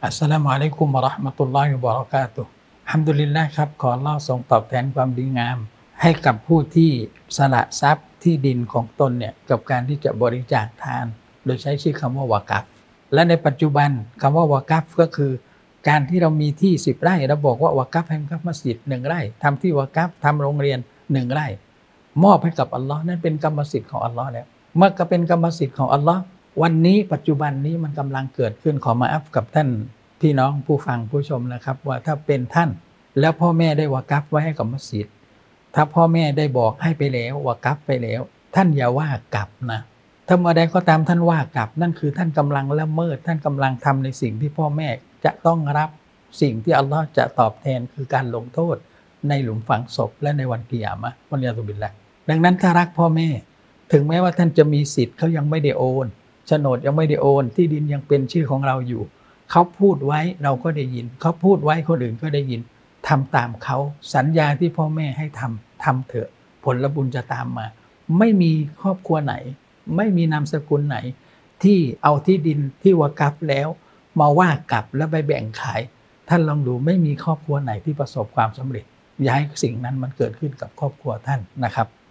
อัสสลามุอะลัยกุมวะเราะห์มะตุลลอฮิวะบะเราะกาตุฮ์ฮัมดุลิลลาห์ครับขออัลเลาะห์ทรงตอบแทนความดีงามให้กับผู้ที่สละทรัพย์ที่ดินของตนเนี่ยกับการที่จะบริจาคทานโดยใช้ชื่อคำว่าวะกัฟและในปัจจุบันคำว่าวะกัฟก็คือการที่เรามีที่10ไร่เราบอกว่าวะกัฟให้กับมัสยิด1ไร่ทำที่วะกัฟทำโรงเรียน1ไร่มอบให้กับอัลเลาะห์นั่นเป็นกรรมสิทธิ์ของอัลเลาะห์แล้วเมื่อก็เป็นกรรมสิทธิ์ของอัลเลาะห์วันนี้ปัจจุบันนี้มันกำลังเกิดขึ้นขอมาอัฟกับท่านพี่น้องผู้ฟังผู้ชมนะครับว่าถ้าเป็นท่านแล้วพ่อแม่ได้วะกัฟไว้ให้กับมัสยิดถ้าพ่อแม่ได้บอกให้ไปแล้ววะกัฟไปแล้วท่านอย่าว่ากลับนะถ้าเมื่อใดก็ตามท่านว่ากลับนั่นคือท่านกำลังละเมิดท่านกำลังทำในสิ่งที่พ่อแม่จะต้องรับสิ่งที่อัลเลาะห์จะตอบแทนคือการลงโทษในหลุมฝังศพและในวันกิยามะฮ์วัลยาซุบิลลาห์ดังนั้นถ้ารักพ่อแม่ถึงแม้ว่าท่านจะมีสิทธิ์เขายังไม่ได้โอนโฉนดยังไม่ได้โอนที่ดินยังเป็นชื่อของเราอยู่เขาพูดไว้เราก็ได้ยินเขาพูดไว้คนอื่นก็ได้ยินทำตามเขาสัญญาที่พ่อแม่ให้ทำเถอะผลบุญจะตามมาไม่มีครอบครัวไหนไม่มีนามสกุลไหนที่เอาที่ดินที่วะกัฟแล้วมาว่ากลับแล้วไปแบ่งขายท่านลองดูไม่มีครอบครัวไหนที่ประสบความสำเร็จอย่าให้สิ่งนั้นมันเกิดขึ้นกับครอบครัวท่านนะครับ